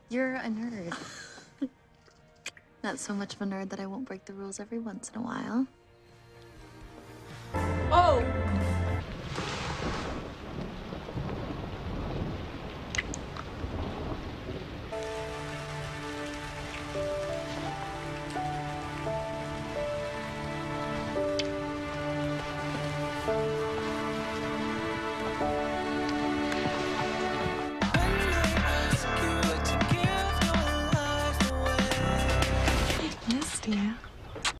You're a nerd. Not so much of a nerd that I won't break the rules every once in a while. Oh!